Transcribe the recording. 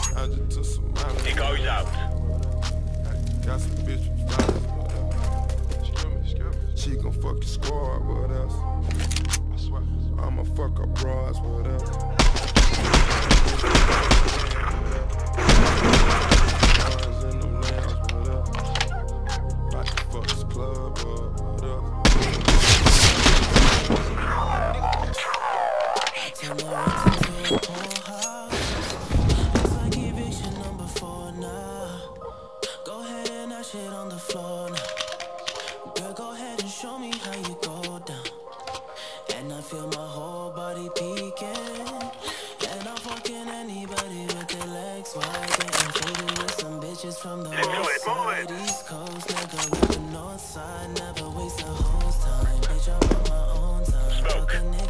I just took some money. It goes out. Got some bitch from Flowers, what else? She gon' fuck your squad, what else? I'ma fuck her bras, what else? Bars in them lambs, what else? About to fuck this club up, what else? Shit on the floor now. Girl, go ahead and show me how you go down. And I feel my whole body peeking. And I'm fucking anybody with their legs wide. Getting faded with some bitches from the west side, east coast, nigga with the north side. Never waste a whole time. Bitch, I'm on my own time. Fucking